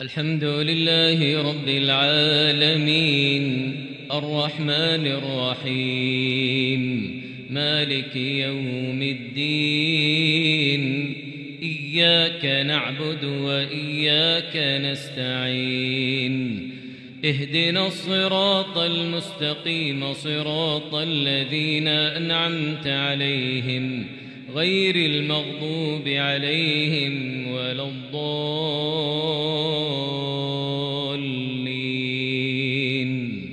الحمد لله رب العالمين الرحمن الرحيم مالك يوم الدين إياك نعبد وإياك نستعين اهدنا الصراط المستقيم صراط الذين أنعمت عليهم غير المغضوب عليهم ولا الضالين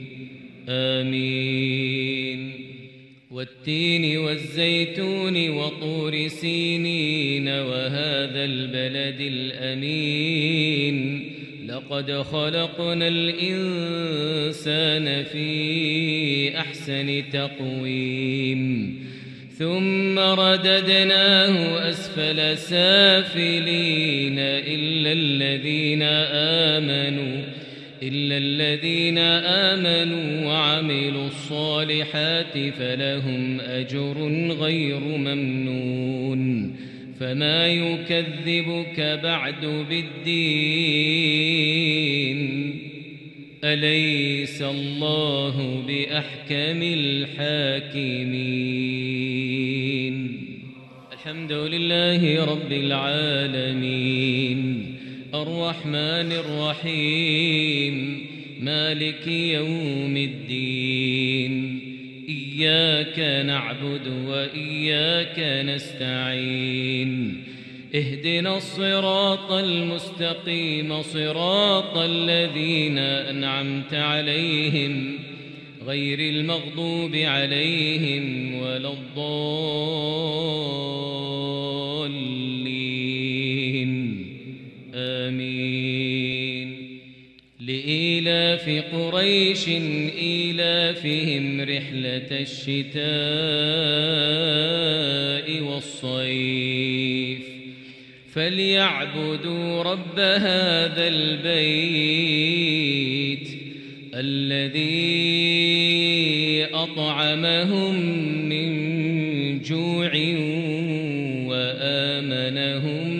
آمين والتين والزيتون وطور سينين وهذا البلد الأمين لقد خلقنا الإنسان في أحسن تقويم ثم رددناه أسفل سافلين إلا الذين آمنوا وعملوا الصالحات فلهم أجر غير ممنون فما يكذبك بعد بالدين أليس الله بأحكم الحاكمين الحمد لله رب العالمين الرحمن الرحيم مالك يوم الدين إياك نعبد وإياك نستعين اهدنا الصراط المستقيم صراط الذين أنعمت عليهم غير المغضوب عليهم ولا الضالين آمين لإيلاف قريش إيلافهم رحلة الشتاء والصيف فليعبدوا رب هذا البيت الذي أطعمهم من جوع وآمنهم